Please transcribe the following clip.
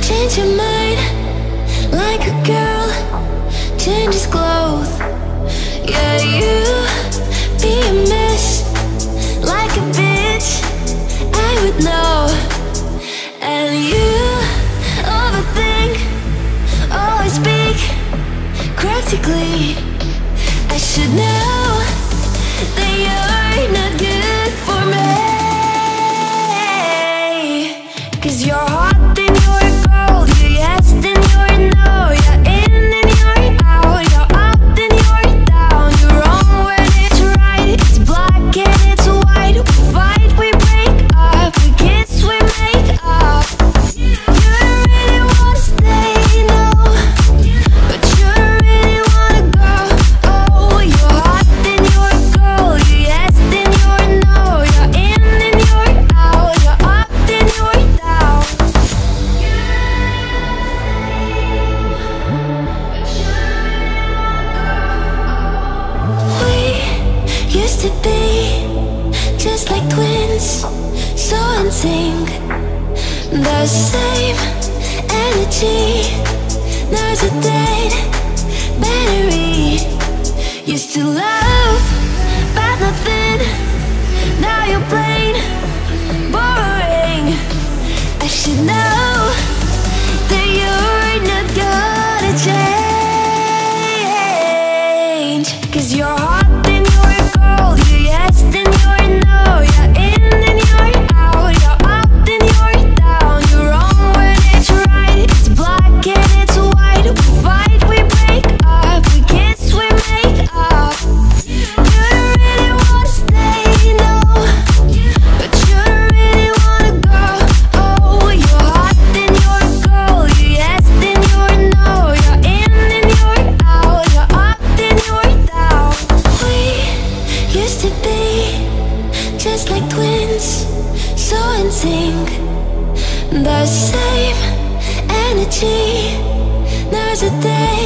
change your mind like a girl changes clothes. Yeah, you be a mess like a bitch, I would know. And you overthink, always speak cryptically. I should know that you're not good for me. 'Cause you're hot, then you're cold, you're yes, then you're no, you're in, then you're out, you're up, then you're down, you're wrong when it's right, it's black and it's white. We fight, we break up, we kiss, we make up. You really wanna stay, no, but you really wanna go. Oh, you're hot, then you're cold, you're yes, then you're no, you're in, then you're out, you're up, then you're down. We used to be just like twins, so in sync, the same energy. Now's a dead battery. Used to love, but nothing. Now you're plain boring. I should know that you're not gonna change. 'Cause you're hot, then you're cold, you're yes, then you're no, you're in, then you're out, you're up, then you're down, you're wrong when it's right, it's black and it's white. We fight, we break up, we kiss, we make up. You really wanna stay, no, but you really wanna go. Oh, you're hot, then you're cold, you're yes, then you're no, you're in, then you're out, you're up, then you're down. We used to be just like twins, so in sync, the same energy. Now's a day